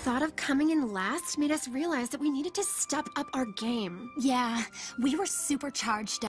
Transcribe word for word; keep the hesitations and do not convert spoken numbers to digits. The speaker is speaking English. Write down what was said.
thought of coming in last made us realize that we needed to step up our game. Yeah, we were supercharged